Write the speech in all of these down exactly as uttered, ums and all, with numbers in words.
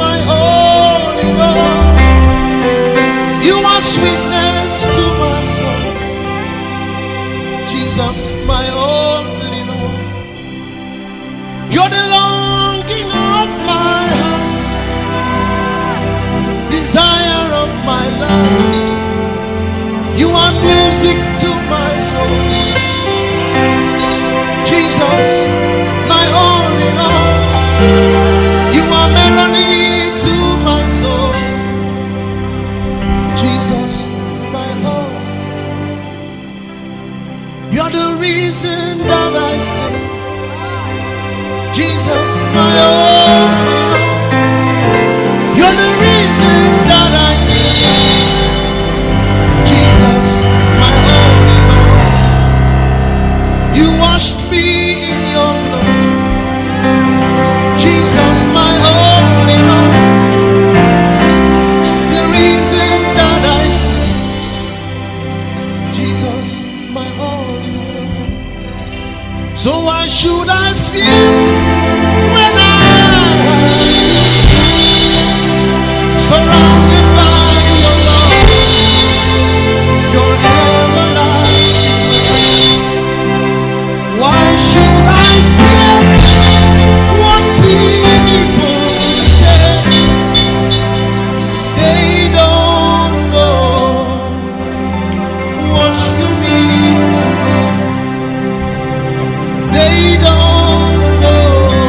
my all in all. You are sweetness to my soul. Jesus, my all in all. You're the longing of my heart, desire of my life. You are music to my soul. Jesus, my all in all. You are melody to my soul. Jesus, my all. You're the reason that I sing. Jesus, my all in all. You're the reason that I need. Jesus, my all in all. You washed me in your blood. Jesus, my all in all. The reason that I sing. Jesus, my all in all. So why should I fear when I surrounded by your love, your everlasting love? Why should I care what people say? They don't know what you mean to me. They don't know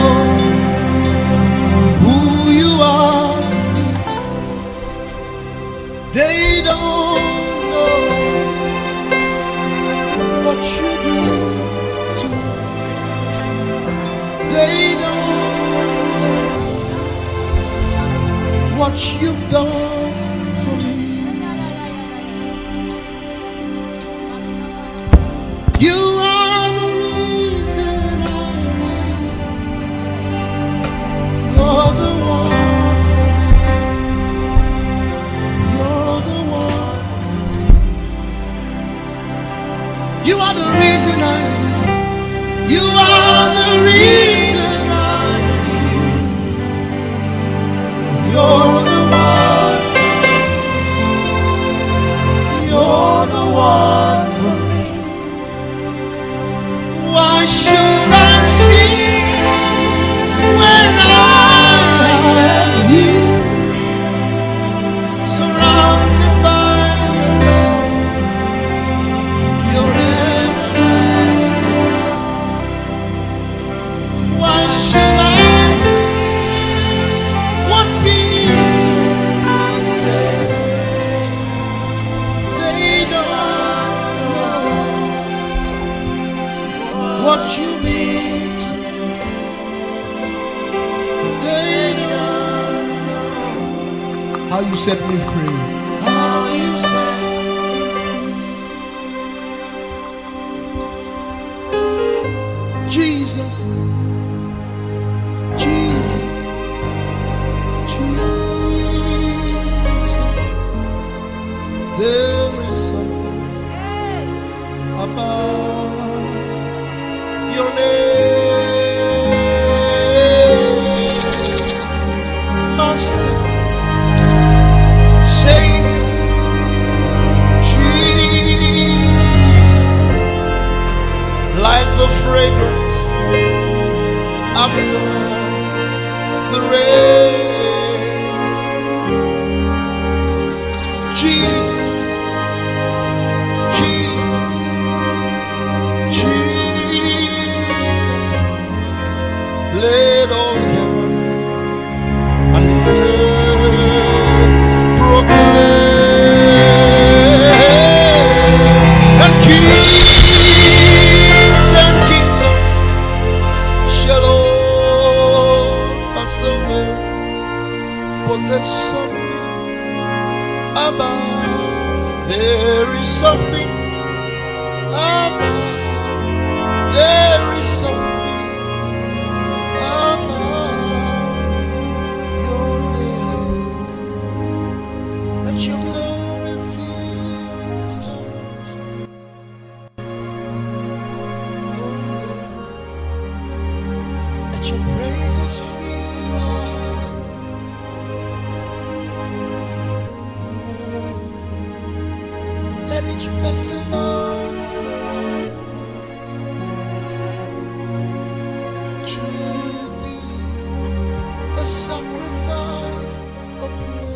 who you are to me. They don't know what you do to me. They don't know what you've done for me. You are the reason I live. You're the one for me. You're the one. You are the reason I live. You are the reason I live. You're the one. You're the one for me. Why should I fear when I am here, surrounded by your love, your everlasting love? Why should I? What people say? They don't know what you mean to me. They don't know how you set me free. How you set Jesus, Jesus, Jesus. There is something about your name, Master, Savior, Jesus, like the fragrance after the rain. Jesus, Jesus, Jesus. Let all heaven and earth proclaim, and kings and kingdoms shall all pass away. But there's something about, there is something about, there is something about your name. Let your glory fill this house. Let your praises fill our heart. Let each vessel of to thee a sacrifice of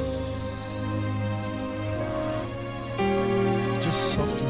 praise. Just softly.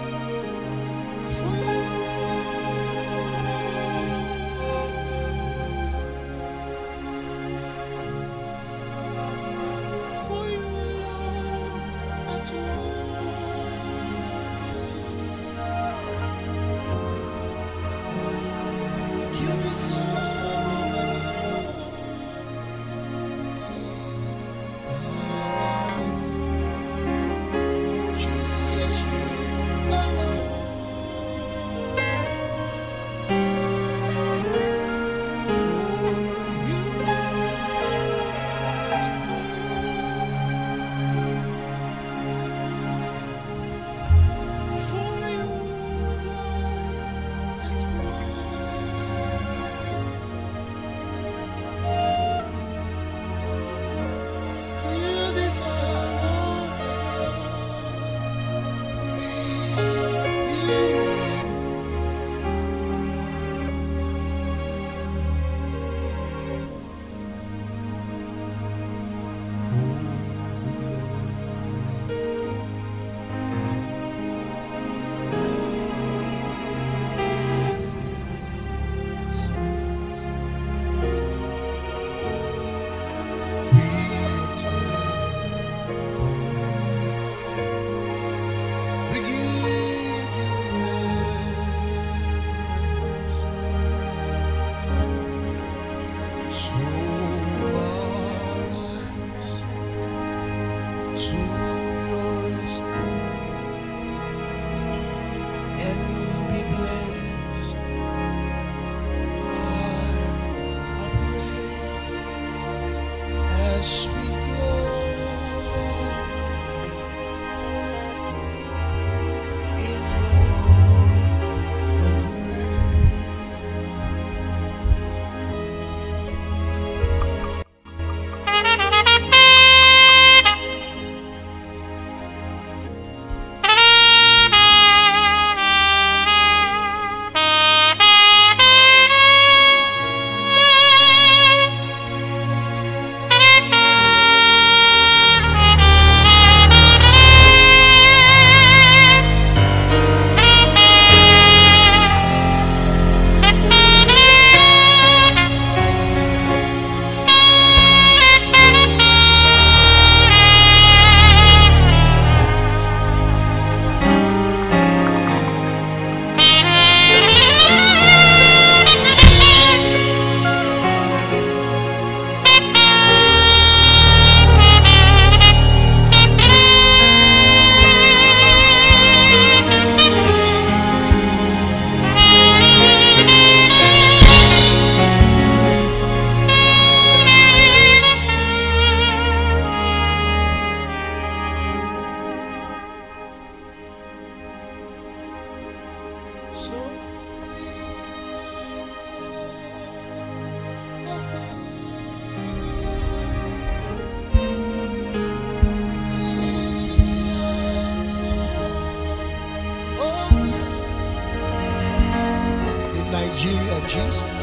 Nigeria, Jesus.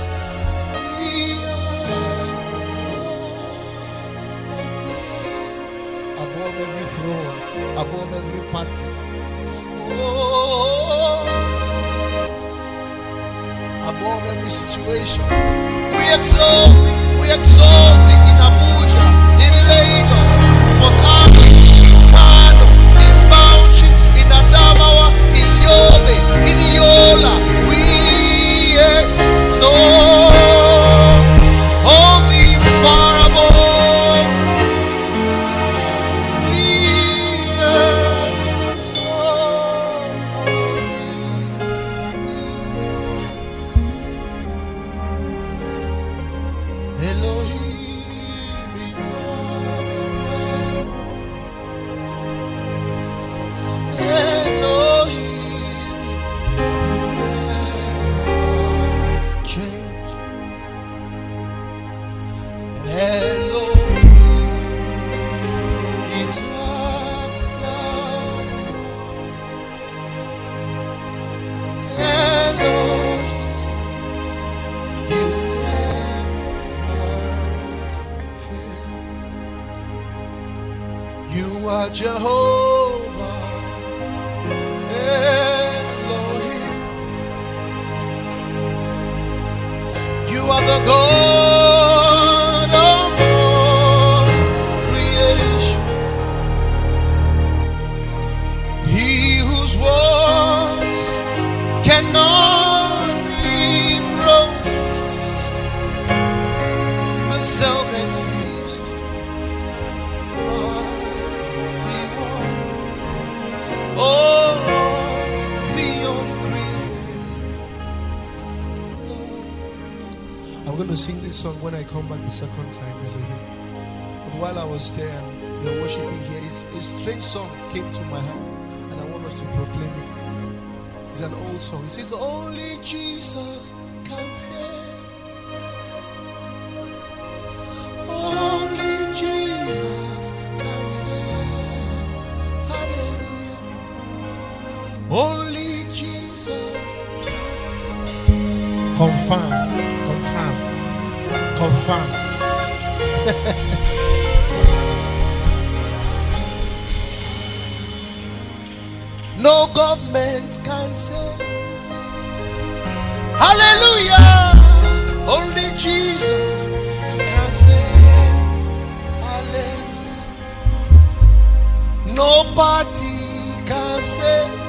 Above every throne, above every party. Oh, above every situation. We exalt thee, we exalt thee in Abuja, in Lagos, Port Harcourt, in Kano, in Bauchi, in Adamawa, in Yobe, in Yola. We exalt all thee far above. We exalt thee. Elohim. You are Jehovah Elohim. You are the God of all creation. He whose words cannot be broken. The self-existing mighty one. Oh, the uncreated Lord. I'm going to sing this song when I come back the second time. But while I was there, they were worshiping here. It's, a strange song came to my heart, and I want us to proclaim it. It's an old song. It says, only Jesus can save. Only Jesus can save. Hallelujah. Only Jesus can save. Confirm, confirm, confirm. No government can save. Hallelujah. Only Jesus can save. Hallelujah. No party can save.